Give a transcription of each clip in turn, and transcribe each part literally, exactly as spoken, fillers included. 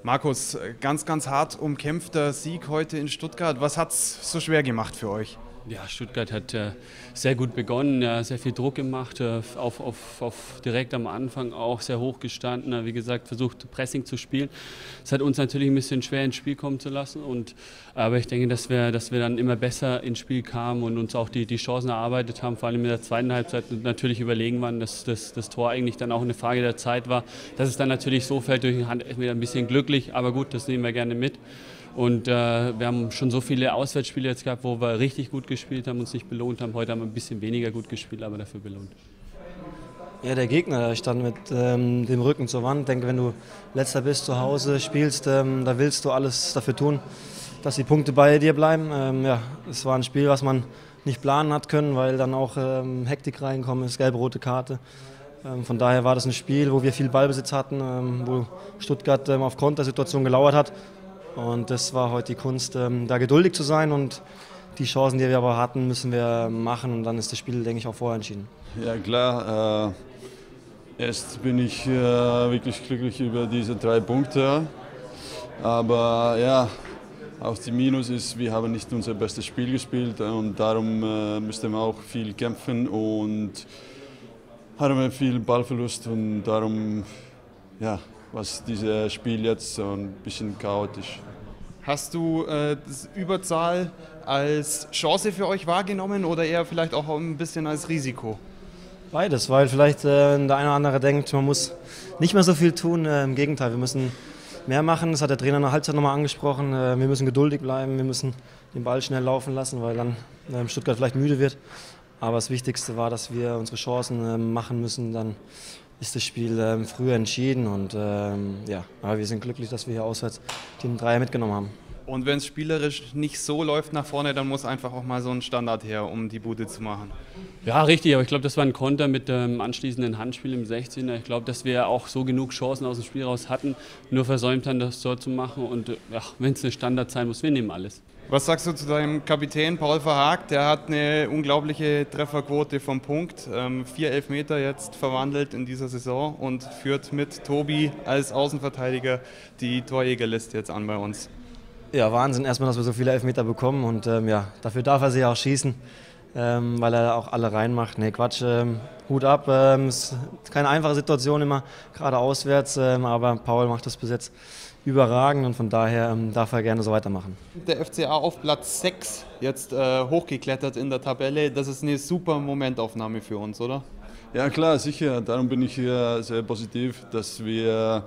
Markus, ganz, ganz hart umkämpfter Sieg heute in Stuttgart. Was hat es so schwer gemacht für euch? Ja, Stuttgart hat äh, sehr gut begonnen, ja, sehr viel Druck gemacht, äh, auf, auf, auf direkt am Anfang auch sehr hoch gestanden, äh, wie gesagt, versucht Pressing zu spielen. Es hat uns natürlich ein bisschen schwer ins Spiel kommen zu lassen, und, aber ich denke, dass wir, dass wir dann immer besser ins Spiel kamen und uns auch die, die Chancen erarbeitet haben, vor allem in der zweiten Halbzeit natürlich überlegen waren, dass das, das Tor eigentlich dann auch eine Frage der Zeit war. Dass es dann natürlich so fällt durch die Hand, ist wieder ein bisschen glücklich, aber gut, das nehmen wir gerne mit. Und äh, wir haben schon so viele Auswärtsspiele jetzt gehabt, wo wir richtig gut gespielt haben, uns nicht belohnt haben. Heute haben wir ein bisschen weniger gut gespielt, aber dafür belohnt. Ja, der Gegner, der stand mit ähm, dem Rücken zur Wand. Ich denke, wenn du Letzter bist, zu Hause spielst, ähm, da willst du alles dafür tun, dass die Punkte bei dir bleiben. Ähm, ja, es war ein Spiel, was man nicht planen hat können, weil dann auch ähm, Hektik reingekommen ist, gelbe-rote Karte. Ähm, von daher war das ein Spiel, wo wir viel Ballbesitz hatten, ähm, wo Stuttgart ähm, auf Kontersituation gelauert hat. Und das war heute die Kunst, da geduldig zu sein, und die Chancen, die wir aber hatten, müssen wir machen, und dann ist das Spiel, denke ich, auch vorher entschieden. Ja klar, äh, erst bin ich äh, wirklich glücklich über diese drei Punkte, aber ja, auch die Minus ist, wir haben nicht unser bestes Spiel gespielt, und darum äh, müssten wir auch viel kämpfen und haben wir viel Ballverlust, und darum, ja, was dieses Spiel jetzt so ein bisschen chaotisch. Hast du äh, das Überzahl als Chance für euch wahrgenommen oder eher vielleicht auch ein bisschen als Risiko? Beides, weil vielleicht äh, der eine oder andere denkt, man muss nicht mehr so viel tun. Äh, Im Gegenteil, wir müssen mehr machen. Das hat der Trainer in der Halbzeit nochmal angesprochen. Äh, wir müssen geduldig bleiben, wir müssen den Ball schnell laufen lassen, weil dann äh, Stuttgart vielleicht müde wird. Aber das Wichtigste war, dass wir unsere Chancen äh, machen müssen. Dann ist das Spiel ähm, früher entschieden, und ähm, ja, aber wir sind glücklich, dass wir hier auswärts den Dreier mitgenommen haben. Und wenn es spielerisch nicht so läuft nach vorne, dann muss einfach auch mal so ein Standard her, um die Bude zu machen. Ja, richtig, aber ich glaube, das war ein Konter mit dem anschließenden Handspiel im sechzehner. Ich glaube, dass wir auch so genug Chancen aus dem Spiel raus hatten, nur versäumt haben, das Tor zu machen, und ja, wenn es eine Standard sein muss, wir nehmen alles. Was sagst du zu deinem Kapitän Paul Verhaag? Der hat eine unglaubliche Trefferquote vom Punkt. Ähm, vier Elfmeter jetzt verwandelt in dieser Saison und führt mit Tobi als Außenverteidiger die Torjägerliste jetzt an bei uns. Ja, Wahnsinn erstmal, dass wir so viele Elfmeter bekommen, und ähm, ja, dafür darf er sich auch schießen, ähm, weil er auch alle reinmacht. Nee, Quatsch, ähm, Hut ab. Ähm, ist keine einfache Situation immer, gerade auswärts, ähm, aber Paul macht das bis jetzt überragend, und von daher ähm, darf er gerne so weitermachen. Der F C A auf Platz sechs jetzt äh, hochgeklettert in der Tabelle. Das ist eine super Momentaufnahme für uns, oder? Ja klar, sicher. Darum bin ich hier sehr positiv, dass wir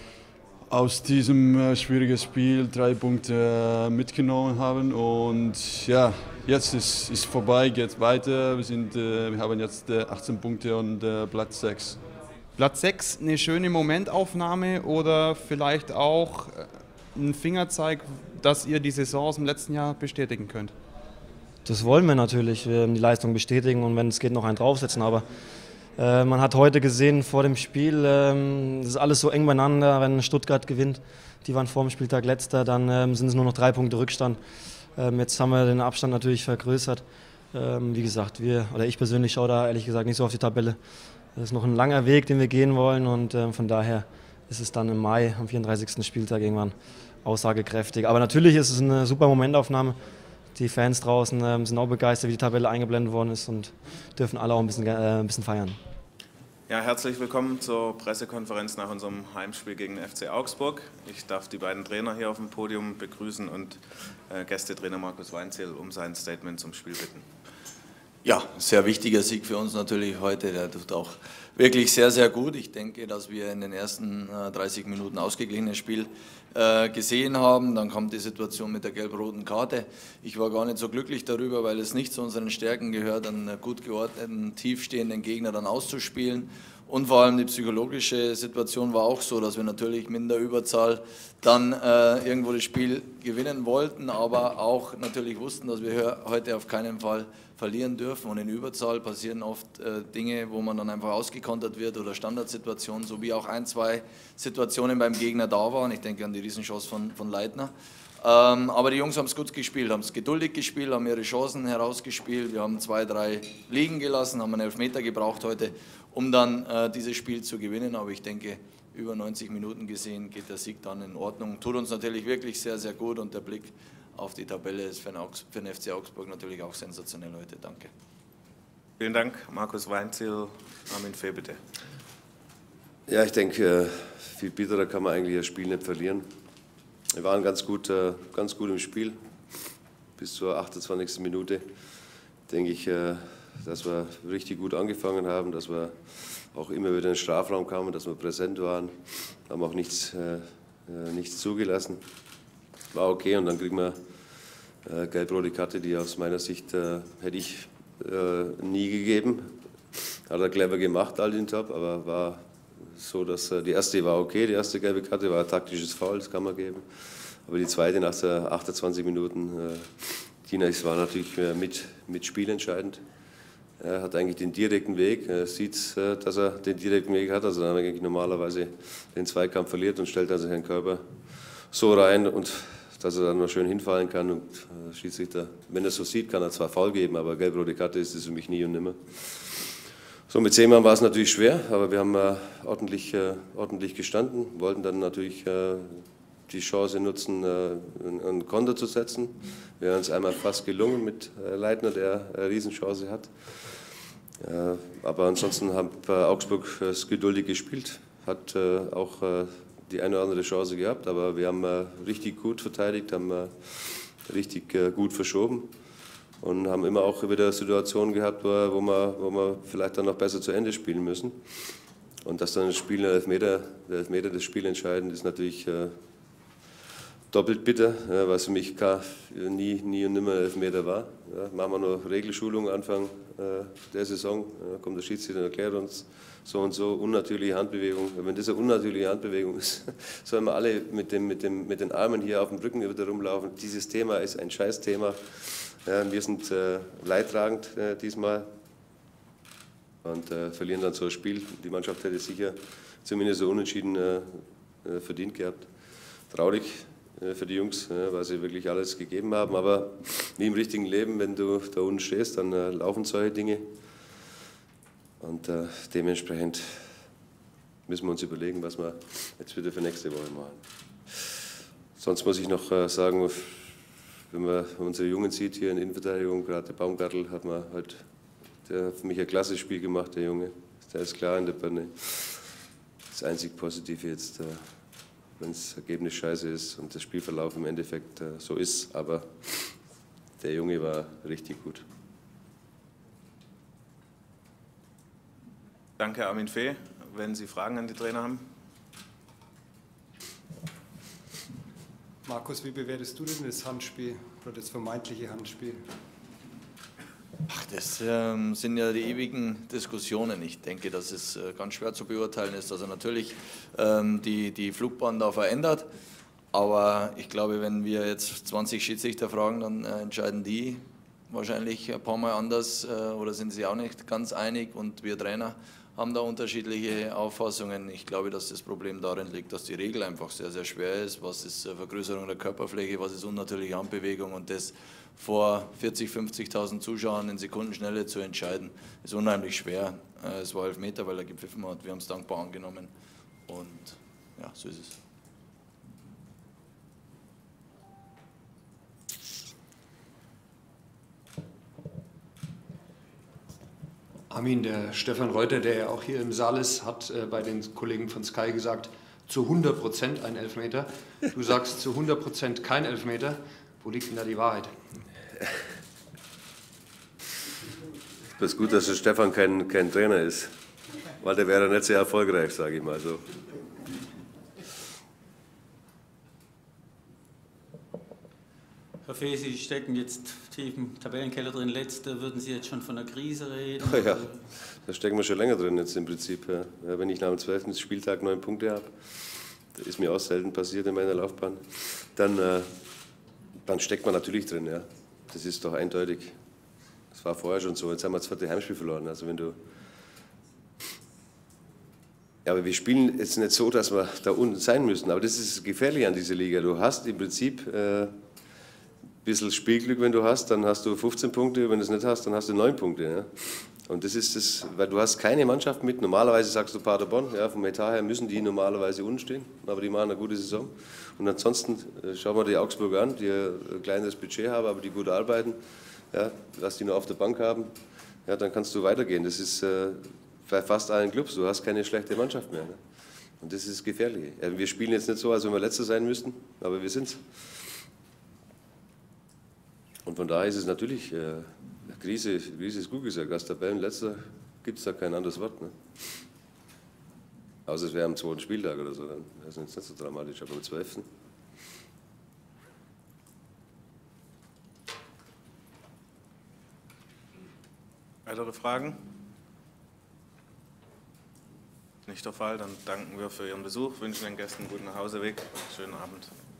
aus diesem schwierigen Spiel drei Punkte mitgenommen haben. Und ja, jetzt ist es vorbei, geht weiter. Wir, sind, wir haben jetzt achtzehn Punkte und Platz sechs. Platz sechs, eine schöne Momentaufnahme oder vielleicht auch ein Fingerzeig, dass ihr die Saison aus dem letzten Jahr bestätigen könnt? Das wollen wir natürlich, die Leistung bestätigen, und wenn es geht, noch einen draufsetzen. Aber äh, man hat heute gesehen vor dem Spiel, äh, das ist alles so eng beieinander. Wenn Stuttgart gewinnt, die waren vor dem Spieltag Letzter, dann äh, sind es nur noch drei Punkte Rückstand. Äh, jetzt haben wir den Abstand natürlich vergrößert. Äh, wie gesagt, wir, oder ich persönlich schaue da ehrlich gesagt nicht so auf die Tabelle. Das ist noch ein langer Weg, den wir gehen wollen, und äh, von daher ist es dann im Mai, am vierunddreißigsten Spieltag irgendwann aussagekräftig. Aber natürlich ist es eine super Momentaufnahme. Die Fans draußen äh, sind auch begeistert, wie die Tabelle eingeblendet worden ist, und dürfen alle auch ein bisschen, äh, ein bisschen feiern. Ja, herzlich willkommen zur Pressekonferenz nach unserem Heimspiel gegen den F C Augsburg. Ich darf die beiden Trainer hier auf dem Podium begrüßen und äh, Gästetrainer Markus Weinzierl um sein Statement zum Spiel bitten. Ja, sehr wichtiger Sieg für uns natürlich heute. Der tut auch wirklich sehr, sehr gut. Ich denke, dass wir in den ersten dreißig Minuten ausgeglichenes Spiel gesehen haben. Dann kommt die Situation mit der gelb-roten Karte. Ich war gar nicht so glücklich darüber, weil es nicht zu unseren Stärken gehört, einen gut geordneten, tiefstehenden Gegner dann auszuspielen. Und vor allem die psychologische Situation war auch so, dass wir natürlich mit der Überzahl dann äh, irgendwo das Spiel gewinnen wollten, aber auch natürlich wussten, dass wir heute auf keinen Fall verlieren dürfen. Und in Überzahl passieren oft äh, Dinge, wo man dann einfach ausgekontert wird oder Standardsituationen, so wie auch ein, zwei Situationen beim Gegner da waren. Ich denke an die Riesenchance von, von Leitner. Ähm, aber die Jungs haben es gut gespielt, haben es geduldig gespielt, haben ihre Chancen herausgespielt. Wir haben zwei, drei liegen gelassen, haben einen Elfmeter gebraucht heute, um dann äh, dieses Spiel zu gewinnen. Aber ich denke, über neunzig Minuten gesehen, geht der Sieg dann in Ordnung. Tut uns natürlich wirklich sehr, sehr gut und der Blick auf die Tabelle ist für den, Augs für den F C Augsburg natürlich auch sensationell heute. Danke. Vielen Dank, Markus Weinzierl. Armin Fee, bitte. Ja, ich denke, viel bitterer kann man eigentlich das Spiel nicht verlieren. Wir waren ganz gut, ganz gut im Spiel bis zur achtundzwanzigsten Minute. Denke ich, dass wir richtig gut angefangen haben, dass wir auch immer wieder in den Strafraum kamen, dass wir präsent waren, haben auch nichts, äh, nichts zugelassen. War okay und dann kriegen wir äh, gelb-rote Karte, die aus meiner Sicht äh, hätte ich äh, nie gegeben. Hat er clever gemacht, Altintop, aber war so, dass äh, die erste war okay, die erste gelbe Karte war ein taktisches Foul, das kann man geben. Aber die zweite nach der achtundzwanzig Minuten, äh, Tina, es war natürlich äh, mit, mit spielentscheidend. Er hat eigentlich den direkten Weg, er sieht, dass er den direkten Weg hat, also dann eigentlich normalerweise den Zweikampf verliert und stellt also seinen Körper so rein, und dass er dann noch schön hinfallen kann. Und der Schiedsrichter, wenn er es so sieht, kann er zwar Foul geben, aber gelb-rote Karte ist es für mich nie und nimmer. So, mit zehn Mann war es natürlich schwer, aber wir haben äh, ordentlich, äh, ordentlich gestanden, wollten dann natürlich äh, die Chance nutzen, einen Konter zu setzen. Wäre uns einmal fast gelungen mit Leitner, der eine Riesenchance hat. Aber ansonsten hat Augsburg geduldig gespielt, hat auch die eine oder andere Chance gehabt, aber wir haben richtig gut verteidigt, haben richtig gut verschoben und haben immer auch wieder Situationen gehabt, wo wir, wo wir vielleicht dann noch besser zu Ende spielen müssen. Und dass dann das Spiel der Elfmeter, der Elfmeter das Spiel entscheidend ist, natürlich doppelt bitter, ja, was für mich gar nie, nie und nimmer Elfmeter war. Ja, machen wir noch Regelschulung Anfang äh, der Saison, ja, kommt der Schiedsrichter und erklärt uns so und so, unnatürliche Handbewegung. Wenn das eine unnatürliche Handbewegung ist, sollen wir alle mit, dem, mit, dem, mit den Armen hier auf dem Rücken wieder rumlaufen. Dieses Thema ist ein Scheißthema. Ja, wir sind äh, leidtragend äh, diesmal und äh, verlieren dann so ein Spiel. Die Mannschaft hätte sicher zumindest so unentschieden äh, verdient gehabt. Traurig für die Jungs, weil sie wirklich alles gegeben haben. Aber wie im richtigen Leben, wenn du da unten stehst, dann äh, laufen solche Dinge. Und äh, dementsprechend müssen wir uns überlegen, was wir jetzt wieder für nächste Woche machen. Sonst muss ich noch äh, sagen, wenn man unsere Jungen sieht hier in der Innenverteidigung, gerade der Baumgartl hat man halt, der hat für mich ein klasse Spiel gemacht, der Junge. Der ist klar in der Birne. Das einzig Positive jetzt, äh, wenn das Ergebnis scheiße ist und der Spielverlauf im Endeffekt äh, so ist, aber der Junge war richtig gut. Danke, Armin Fee. Wenn Sie Fragen an die Trainer haben. Markus, wie bewertest du denn das Handspiel oder das vermeintliche Handspiel? Ach, das ähm, sind ja die ewigen Diskussionen. Ich denke, dass es äh, ganz schwer zu beurteilen ist. Also natürlich ähm, die, die Flugbahn da verändert, aber ich glaube, wenn wir jetzt zwanzig Schiedsrichter fragen, dann äh, entscheiden die wahrscheinlich ein paar Mal anders äh, oder sind sie auch nicht ganz einig, und wir Trainer haben da unterschiedliche Auffassungen. Ich glaube, dass das Problem darin liegt, dass die Regel einfach sehr, sehr schwer ist. Was ist äh, Vergrößerung der Körperfläche, was ist unnatürliche Handbewegung, und das vor vierzig-, fünfzigtausend Zuschauern in Sekundenschnelle zu entscheiden, ist unheimlich schwer. Es war Elfmeter, weil er gepfiffen hat. Wir haben es dankbar angenommen und ja, so ist es. Armin, der Stefan Reuter, der ja auch hier im Saal ist, hat äh, bei den Kollegen von Sky gesagt, zu hundert Prozent ein Elfmeter. Du sagst zu hundert Prozent kein Elfmeter. Wo liegt denn da die Wahrheit? Es ist gut, dass der Stefan kein, kein Trainer ist, weil der wäre nicht sehr erfolgreich, sage ich mal so. Herr Fee, Sie stecken jetzt tief im Tabellenkeller drin. Letzte, würden Sie jetzt schon von einer Krise reden? Ja, da stecken wir schon länger drin jetzt im Prinzip. Ja. Wenn ich nach dem zwölften Spieltag neun Punkte habe, das ist mir auch selten passiert in meiner Laufbahn, dann, äh, dann steckt man natürlich drin. Ja. Das ist doch eindeutig. Das war vorher schon so. Jetzt haben wir das vierte Heimspiel verloren. Also wenn du ja, aber wir spielen jetzt nicht so, dass wir da unten sein müssen. Aber das ist gefährlich an dieser Liga. Du hast im Prinzip äh, ein bisschen Spielglück, wenn du hast, dann hast du fünfzehn Punkte, wenn du es nicht hast, dann hast du neun Punkte. Ja? Und das ist das, weil du hast keine Mannschaft mit. Normalerweise sagst du Paderborn, ja, vom Etat her müssen die normalerweise unten stehen, aber die machen eine gute Saison. Und ansonsten äh, schauen wir die Augsburger an, die ein kleines Budget haben, aber die gut arbeiten. Ja, lass die nur auf der Bank haben, ja, dann kannst du weitergehen. Das ist äh, bei fast allen Clubs, du hast keine schlechte Mannschaft mehr. Ne? Und das ist gefährlich. Ja, wir spielen jetzt nicht so, als wenn wir Letzter sein müssten, aber wir sind's. Und von daher ist es natürlich, äh, Krise, Krise ist gut gesagt, als Tabellenletzter gibt es da kein anderes Wort. Ne? Außer es wäre am zweiten Spieltag oder so, dann wäre es jetzt nicht so dramatisch, aber am zwölften Weitere Fragen? Nicht der Fall, dann danken wir für Ihren Besuch, wünschen den Gästen einen guten Nachhauseweg und einen schönen Abend.